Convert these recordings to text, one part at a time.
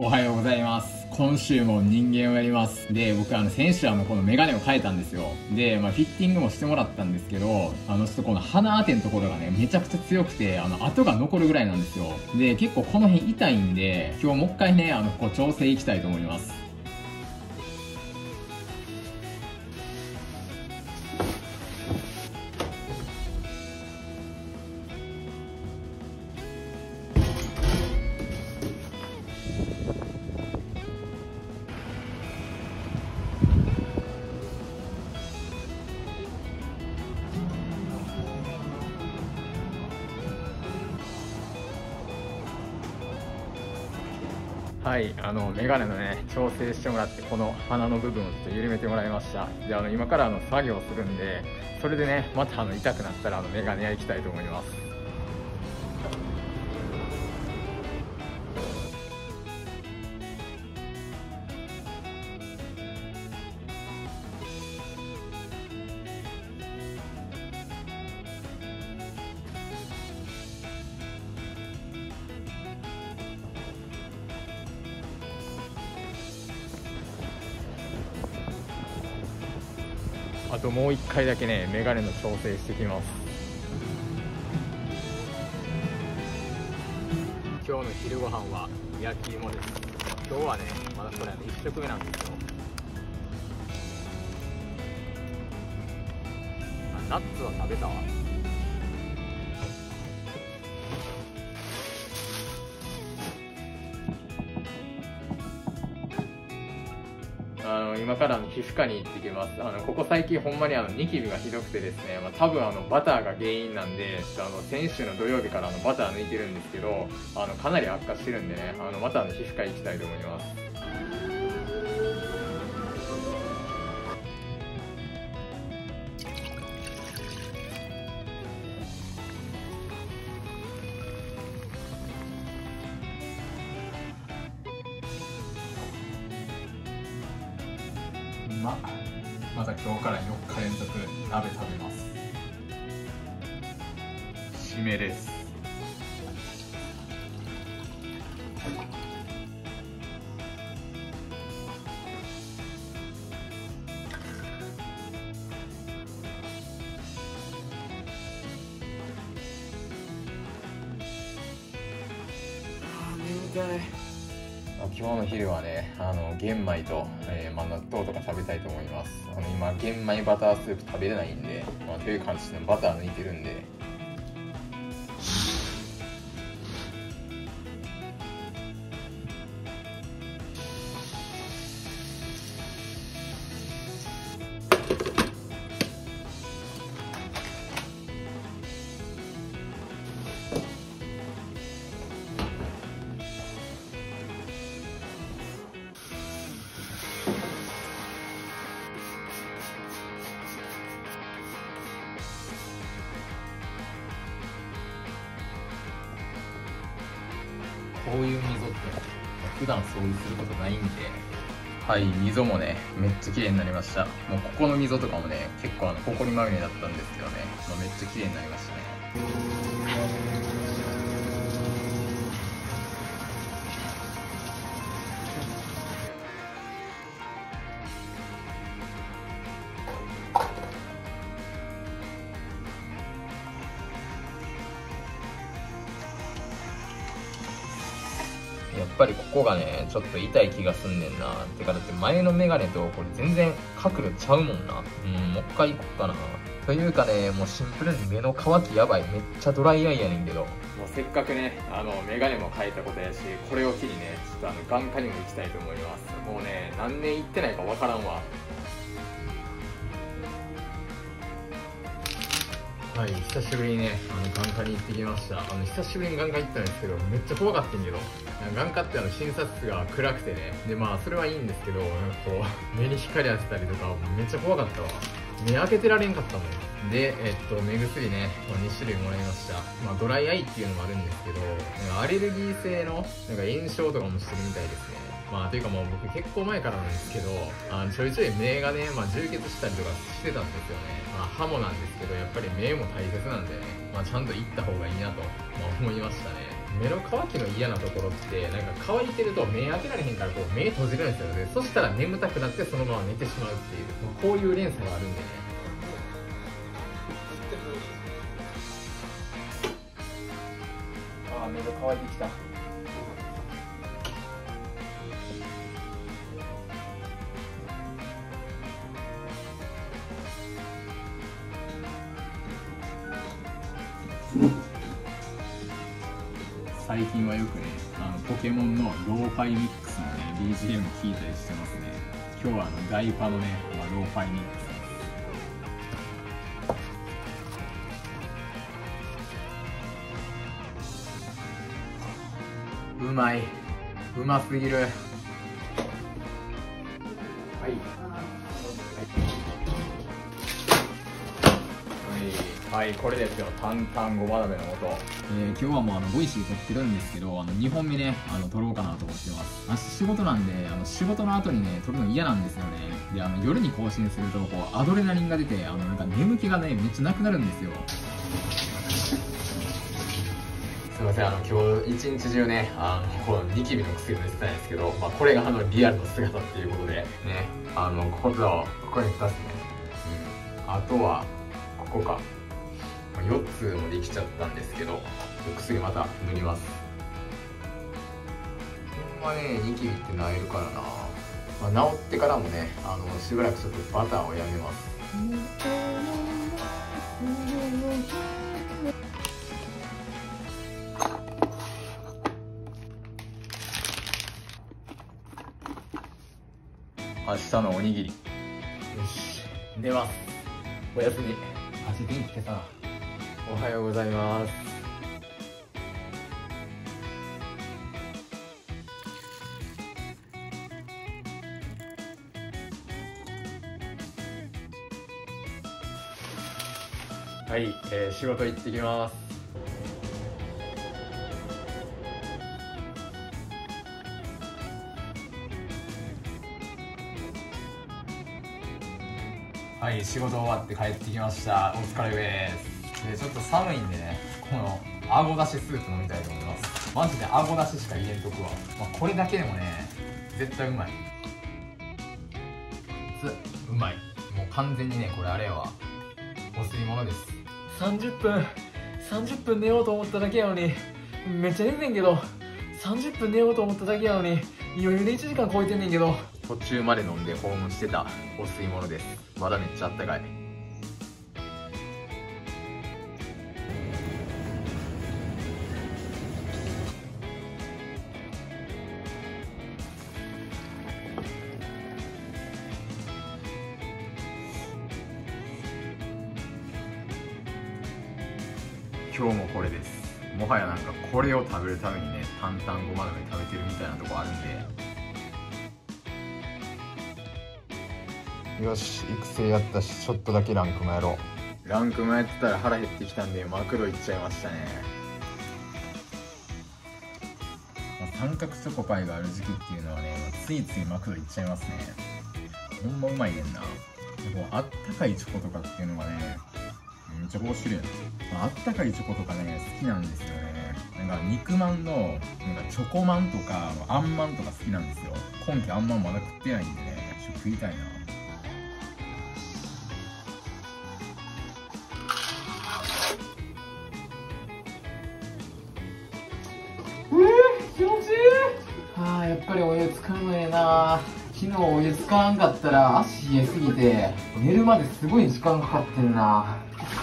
おはようございます。今週も人間をやります。で、僕先週このメガネを変えたんですよ。で、フィッティングもしてもらったんですけど、ちょっとこの鼻当てのところがね、めちゃくちゃ強くて、跡が残るぐらいなんですよ。で、結構この辺痛いんで、今日もう一回ね、ここ調整いきたいと思います。はい、メガネのね、調整してもらって、この鼻の部分をちょっと緩めてもらいました。で、今から作業するんで、それでね、また痛くなったらメガネ屋行きたいと思います。あともう1回だけね、メガネの調整してきます。今日の昼ご飯は焼き芋です。今日はね、まだこれ1食目なんですよ。ナッツは食べたわ。今から皮膚科に行ってきます。ここ最近ほんまにニキビがひどくてですね、多分バターが原因なんで、ちょっと先週の土曜日からバター抜いてるんですけど、かなり悪化してるんでね、また皮膚科行きたいと思います。また今日から4日連続鍋食べます。締めです。眠たい。今日の昼はね、玄米と、納豆とか食べたいと思います。今、玄米バタースープ食べれないんで、という感じでバター抜いてるんで。こういう溝って普段掃除することないんで、はい、溝もねめっちゃ綺麗になりました。もうここの溝とかもね結構ホコリまみれだったんですけどね、めっちゃ綺麗になりましたね。やっぱりここがね、ちょっと痛い気がすんねんな。てかだって前のメガネとこれ全然角度ちゃうもんな。もう一回行こっかな。というかね、もうシンプルに目の乾きやばい。めっちゃドライアイやねんけど。もうせっかくね、メガネも変えたことやし、これを機にね、ちょっと眼科にも行きたいと思います。もうね、何年行ってないかわからんわ。はい、久しぶりにね、眼科に行ってきました。久しぶりに眼科行ったんですけど、めっちゃ怖かったんけど、眼科って診察室が暗くてね、で、それはいいんですけど、こう、目に光当てたりとか、めっちゃ怖かったわ。目開けてられんかったもん。で、目薬ね、2種類もらいました。ドライアイっていうのもあるんですけど、アレルギー性の、炎症とかもしてるみたいですね。というか僕結構前からなんですけど、ちょいちょい目がね、充血したりとかしてたんですよね。歯もなんですけど、やっぱり目も大切なんでね、ちゃんと行った方がいいなと、思いましたね。 目の乾きの嫌なところってなんか乾いてると目開けられへんからこう目閉じるんですよね。そしたら眠たくなってそのまま寝てしまうっていう、こういう連鎖があるんでね。ああ、目が乾いてきた。最近はよくね、ポケモンのローファイミックスのね BGM 聴いたりしてますね。今日はガイパのね、ローファイミックスです。うまい、うますぎる。はいはい、これですよ、担々ごま鍋の素。今日はもうボイシー撮ってるんですけど、2本目ね、撮ろうかなと思ってます。仕事なんで、仕事の後にね、撮るの嫌なんですよね。で、夜に更新すると、こう、アドレナリンが出て、なんか眠気がね、めっちゃなくなるんですよ。すいません、今日一日中ね、このニキビの薬塗ってたんですけど、これがリアルの姿っていうことで、ね、ここに2つね。あとは、ここか。4つもできちゃったんですけど、薬また塗ります。ほんまね、ニキビってなえるからな。治ってからもね、しばらくちょっとバターをやめます。明日のおにぎり。よし、寝ます。おやすみ。足元気ってさ。おはようございます。はい、仕事行ってきます。はい、仕事終わって帰ってきました。お疲れです。ちょっと寒いんでね、このあごだしスープ飲みたいと思います。マジであごだししか入れんとくわ。これだけでもね、絶対うまい。うまい。もう完全にね、これあれやわ、お吸い物です。30分寝ようと思っただけやのに、めっちゃ寝てんけど、30分寝ようと思っただけやのに、余裕で1時間超えてんねんけど。途中まで飲んで訪問してたお吸い物です。まだめっちゃあったかい。今日もこれです。もはやなんかこれを食べるためにね、担々ごま鍋食べてるみたいなとこあるんで。よし、育成やったし、ちょっとだけランクもやろう。ランクもやってたら腹減ってきたんでマクド行っちゃいましたね。三角チョコパイがある時期っていうのはね、ついついマクド行っちゃいますね。ほんまうまいねんな。あったかいチョコとかっていうのがね、めっちゃ面白い。あったかいチョコとかね、好きなんですよね。なんか肉まんのなんかチョコまんとかあんまんとか好きなんですよ。今期あんまんまだ食ってないんでね、ちょっと食いたいな。気持ちいい。やっぱりお湯使うのええな。昨日お湯使わんかったら足冷えすぎて寝るまですごい時間かかってんな。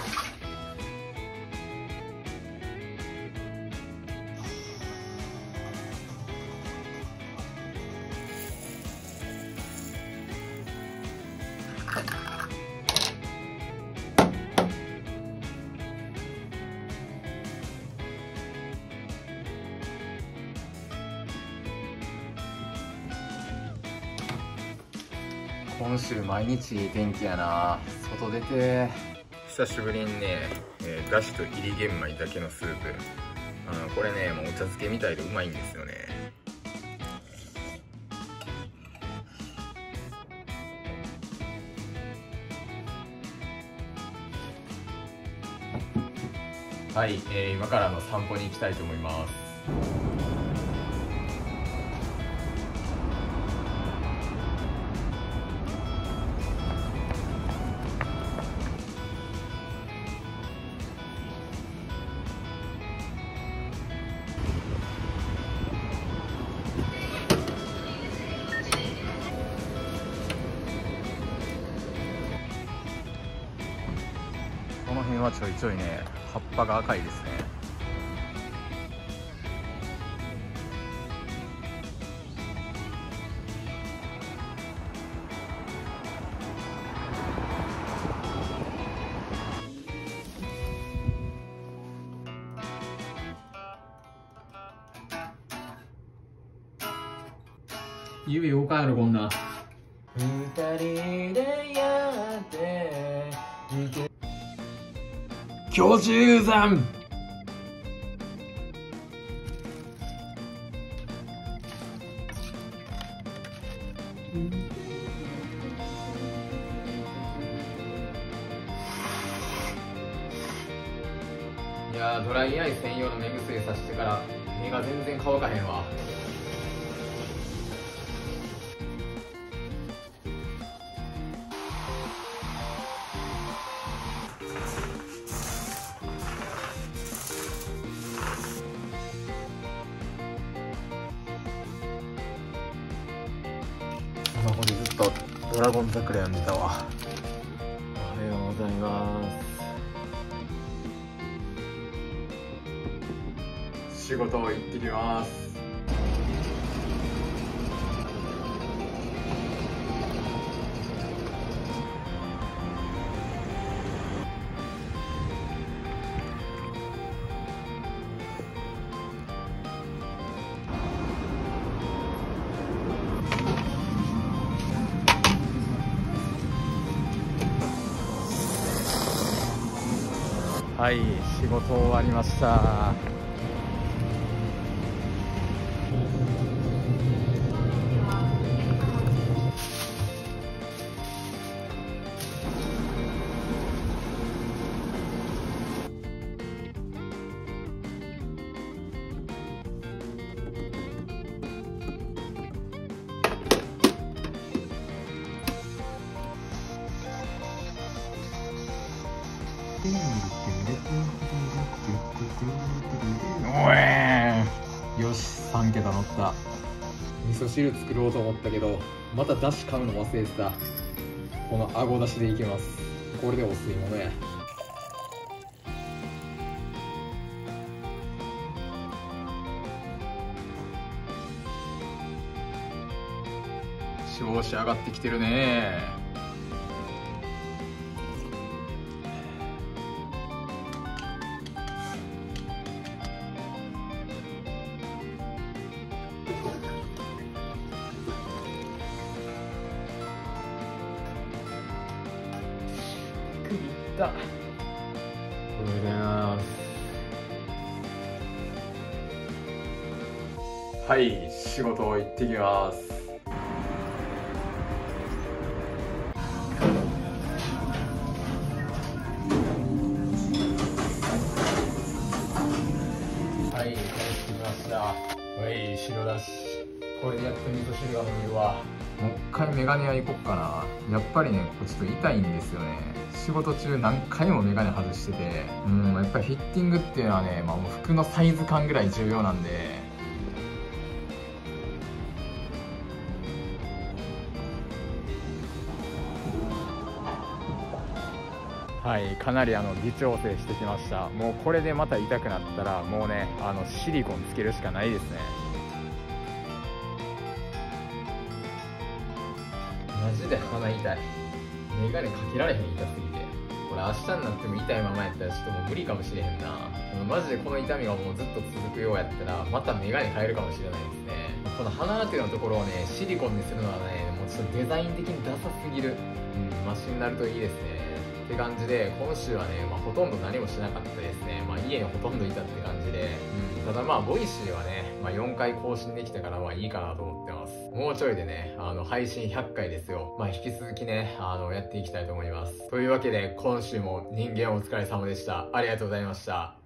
今週毎日いい天気やな。外出て。久しぶりにね、だしと入り玄米だけのスープ。これね、もうお茶漬けみたいでうまいんですよね。はい、今から散歩に行きたいと思います。 この辺はちょいちょいね、葉っぱが赤いですね。指動かんやろこんな。二人でやっていけ巨獣山。いやー、ドライアイ専用の目薬さしてから目が全然乾かへんわ。スマホでずっとドラゴン桜読んでたわ。おはようございます。仕事行ってきます。はい、仕事終わりました。よし、3桁乗った。味噌汁作ろうと思ったけど、まただし買うの忘れてた。このあごだしでいきます。これでお吸い物や。調子上がってきてるね。いった。おはようございます。はい、仕事行ってきます。はい、帰ってきました。はい、白だし。これでやっと味噌汁が飲めるわ。もう一回メガネ屋行こっかな。やっぱりね、これちょっと痛いんですよね。仕事中何回もメガネ外してて、やっぱりフィッティングっていうのはね、もう服のサイズ感ぐらい重要なんで。はい、かなり微調整してきました。もうこれでまた痛くなったら、もうね、シリコンつけるしかないですね。マジで鼻痛い。メガネかけられへん、痛すぎて。これ明日になっても痛いままやったらちょっともう無理かもしれへんな。マジでこの痛みがもうずっと続くようやったら、またメガネ変えるかもしれないですね。この鼻当てのところをね、シリコンにするのはね、もうちょっとデザイン的にダサすぎる。マシになるといいですね。って感じで、今週はね、ほとんど何もしなかったですね。家にほとんどいたって感じで。ただボイシーはね、4回更新できたからいいかなと思ってます。もうちょいでね、配信100回ですよ。引き続きね、やっていきたいと思います。というわけで、今週も人間お疲れ様でした。ありがとうございました。